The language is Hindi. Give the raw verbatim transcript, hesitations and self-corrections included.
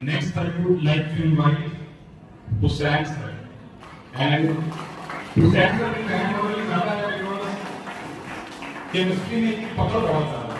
Next, I would like to invite Hussain sir. And Hussain sir की कहने वाली ज़्यादा है because chemistry में पकड़ बहुत ज़्यादा